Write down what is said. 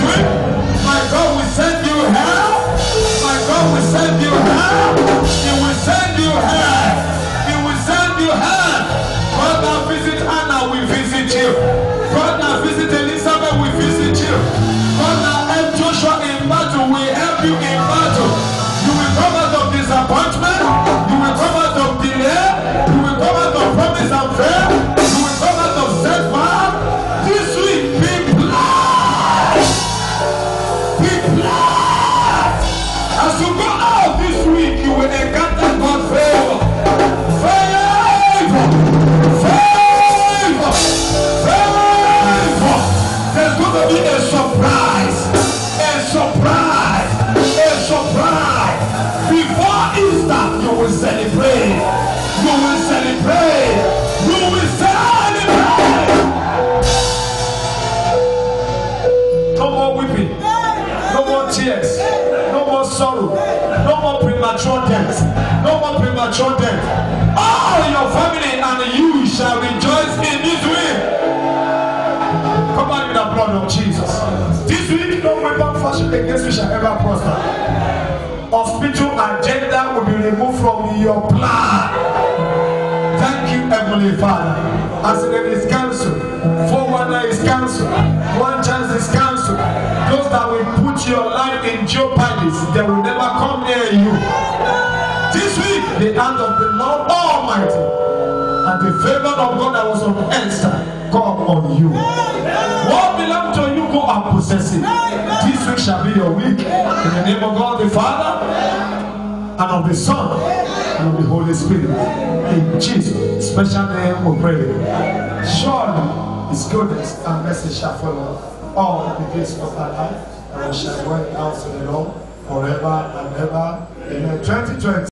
week, my God will send you help. My God will send you help. He will send you help. He will send you help. God now visit Anna, will visit you. God now visit Elizabeth, will visit you. God now help Joshua in battle, will help you in battle. You will come out of disappointment. You will come out of delay. You will come out of promise and fail. You will come out of setback. This week, be blessed. Be blessed. As you go out this week, you will encounter God's favor. Favor. Favor. Favor. There's going to be a surprise. A surprise. A surprise. Before Easter, you will celebrate. You will celebrate. You will celebrate. No more weeping. No more tears. No more sorrow. No more premature death. No more premature death. All your family and you shall rejoice in this week. Come on in the blood of Jesus. This week, no weapon fashioned against you shall ever prosper. Hospital agenda will be removed from your plan. Thank you, Heavenly Father. Accident is cancelled. 419 is cancelled. One chance is cancelled. Those that will put your life in jeopardy, they will never come near you. This week, the hand of the Lord Almighty and the favor of God that was on Esther come on you. What belongs to you, go and possess it. This week shall be your week. In the name of God the Father, and of the Son, and of the Holy Spirit. In Jesus' special name we pray. Surely His goodness and mercy shall follow all the days of our life, and we shall dwell in the house of the Lord forever and ever. In 2020.